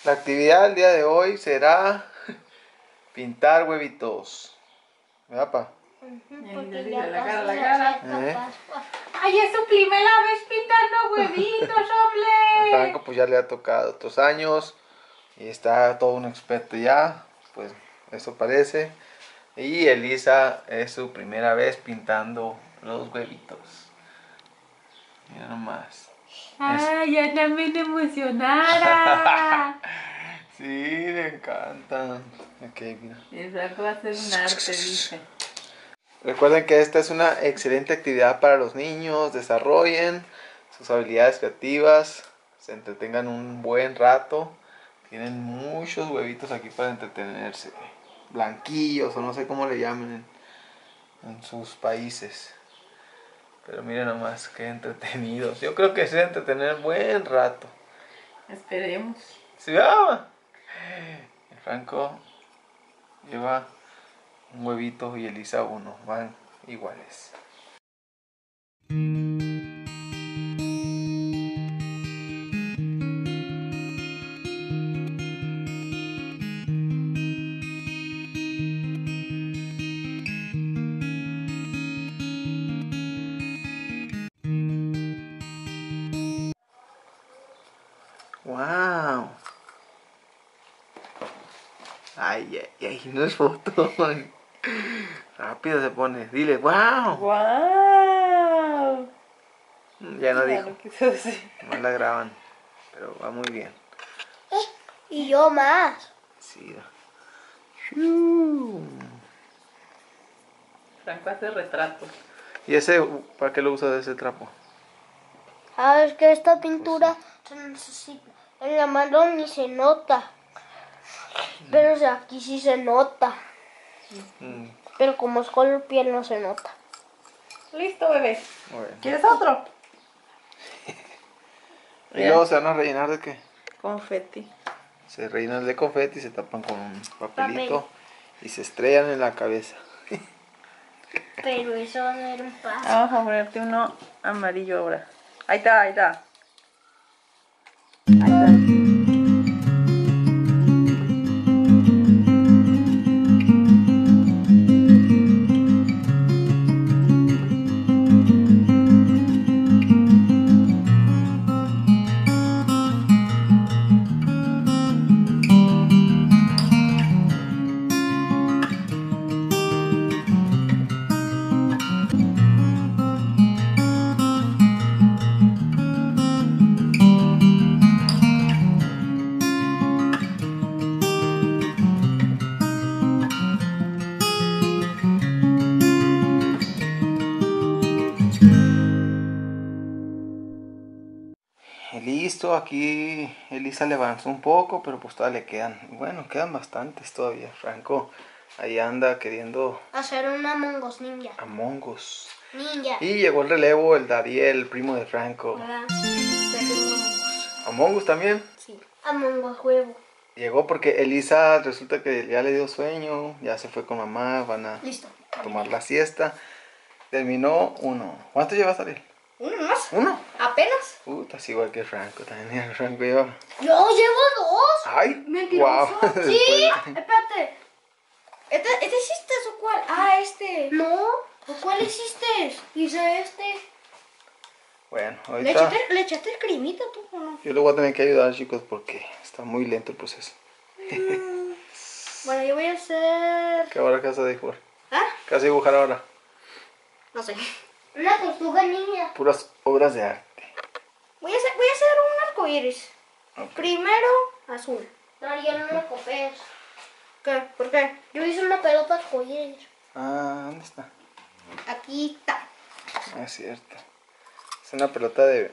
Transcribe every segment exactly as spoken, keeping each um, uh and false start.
La actividad del día de hoy será pintar huevitos. ¿Verdad, pa? Porque ya la cara, la cara. ¿Eh? Ay, ya su primera vez pintando huevitos, hombre. Franco pues ya le ha tocado otros años y está todo un experto ya, pues eso parece. Y Elisa es su primera vez pintando los huevitos. Mira nomás. Ay, ya también emocionada. Sí, le encantan. Ok, mira. El Franco va a hacer un arte, dice. Recuerden que esta es una excelente actividad para los niños, desarrollen sus habilidades creativas, se entretengan un buen rato. Tienen muchos huevitos aquí para entretenerse, blanquillos o no sé cómo le llamen en, en sus países. Pero miren nomás qué entretenidos. Yo creo que se va a entretener buen rato. Esperemos. ¿Sí va? El Franco lleva un huevito y Elisa uno, van iguales. Wow. Ay, ay, ay, no es foto. Rápido se pone. Dile, wow. ¡Wow! Ya no Ya dijo. lo quiso decir. No la graban. Pero va muy bien. Y yo más. Sí. Franco hace retratos. ¿Y ese, para qué lo usas ese trapo? Sabes que esta pintura se necesita. En la mano ni se nota. Pero o sea, aquí sí se nota. Mm, Pero como es color piel no se nota. Listo, bebé. bueno. ¿Quieres otro? ¿Y luego se van a rellenar de qué? Confeti. Se rellenan de confeti y se tapan con un papelito Papel. y se estrellan en la cabeza. Pero eso va a ser un paso. Vamos a ponerte uno amarillo ahora. Ahí está, ahí está. Ahí está. Listo, aquí Elisa le avanzó un poco, pero pues todavía le quedan, bueno, quedan bastantes todavía. Franco ahí anda queriendo Hacer un Among Us ninja. Among Us. Ninja. Y llegó el relevo, el Dariel, el primo de Franco. ¿Verdad? De hacer un Among Us. Among Us también. Sí. Among Us huevo. Llegó porque Elisa resulta que ya le dio sueño, ya se fue con mamá, van a Listo. tomar la siesta. Terminó uno. ¿Cuánto llevas, Ariel? ¿Uno más? ¿Uno? ¿Apenas? Puta, es igual que Franco también. El Franco lleva. Yo llevo dos. ¡Ay! Mentiroso. Wow. Sí. Después- Espérate. ¿Este, ¿Este hiciste o cuál? Ah, este. No. ¿O cuál hiciste? Hice este. Bueno, ¿Le ahorita echaste, ¿Le echaste cremita tú o no? yo le voy a tener que ayudar, chicos, porque está muy lento el proceso. Bueno, yo voy a hacer... ¿Qué ahora qué vas a dibujar? ¿Ah? ¿Qué vas a dibujar ahora? No sé. Una tortuga niña. Puras obras de arte. Voy a hacer, voy a hacer un arcoíris. Ok. Primero, azul. No, ya no me copies. ¿Qué? ¿Por qué? Yo hice una pelota arcoíris. Ah, ¿dónde está? Aquí está. Ah, es cierto. Es una pelota de,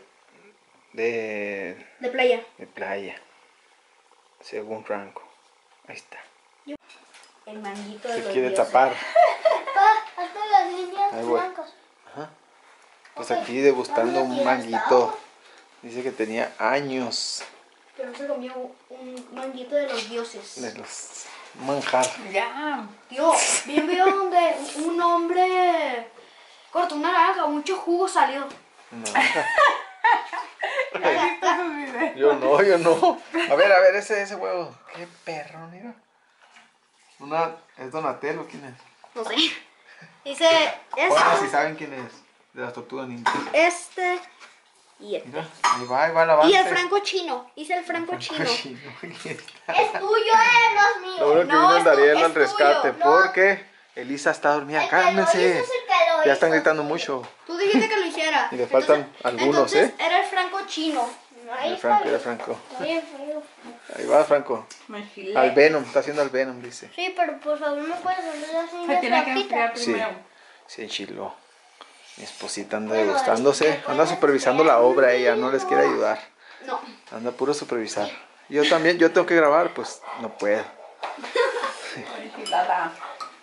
de, De playa. de playa, según Franco. Ahí está. El manguito de Se los quiere dioses. tapar. Pa, hazme las líneas Ahí voy. blancas. Ajá. Pues Ok. aquí degustando ¿Dónde un tienes manguito. agua? Dice que tenía años Pero se comió un manguito de los dioses. de los manjar. Ya. Tío, vi un video donde un hombre cortó una naranja, mucho jugo salió. No. ¿Has visto esos videos? güey. Yo no, yo no. A ver, a ver, ese, ese huevo. Qué perro, mira. Una, ¿es Donatello? ¿Quién es? No sé. Dice, Bueno, si este, saben quién es. De las tortugas ninja. este y este. Mira, ahí va, ahí va el avance. Y el franco chino. Hice el franco chino. Chino, aquí está. Es tuyo, eh, no es mío. Lo bueno que No, vino el es tu- Dariel es al rescate. tuyo. No, Porque Elisa está dormida. el que lo hizo Cálmense. es el que lo Ya están hizo. gritando mucho. Tú dijiste que lo hiciera. Y le faltan algunos, entonces ¿eh? Era el franco chino. Ahí El está Franco, bien. era Franco. Ahí está bien. Ahí va, Franco. Me enfilé. Al Venom, está haciendo al Venom, dice. Sí, pero por favor me puedes hacer así Se una tiene que tapita. enfriar Sí, primero. se enchiló. Mi esposita anda Bueno, degustándose. ¿te Anda puedes supervisando la obra ella, no les quiere ayudar. No. Anda puro supervisar. Yo también, yo tengo que grabar, pues no puedo. Enfilada.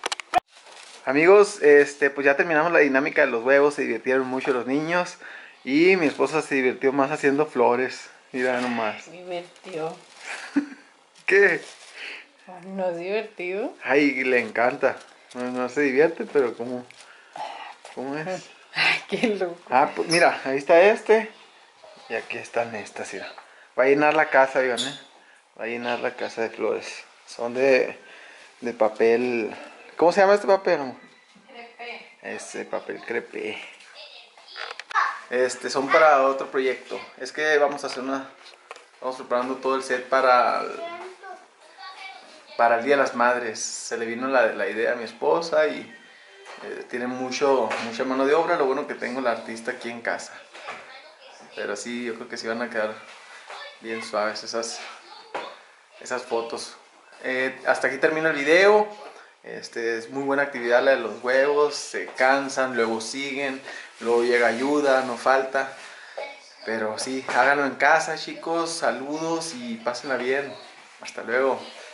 Amigos, este, pues ya terminamos la dinámica de los huevos, se divirtieron mucho los niños y mi esposa se divirtió más haciendo flores. Mira nomás. Divertido. ¿Qué? ¿No es divertido? Ay, le encanta. No, no se divierte, pero ¿cómo? ¿Cómo es? Ay, qué loco. Ah, pues mira, ahí está este. Y aquí están estas, mira. Va a llenar la casa, oigan, ¿eh? Va a llenar la casa de flores. Son de, de papel... ¿Cómo se llama este papel, amor? Crepe. Este papel crepé. Este, son para otro proyecto. Es que vamos a hacer una... Estamos preparando todo el set para... el- para el Día de las Madres. Se le vino la, la idea a mi esposa y... eh, tiene mucho, mucha mano de obra. Lo bueno que tengo la artista aquí en casa. Pero sí, yo creo que sí van a quedar bien suaves esas, esas fotos. Eh, hasta aquí termina el video. Este, es muy buena actividad la de los huevos. Se cansan, luego siguen, luego llega ayuda, no falta. Pero sí, háganlo en casa, chicos. Saludos y pásenla bien. Hasta luego.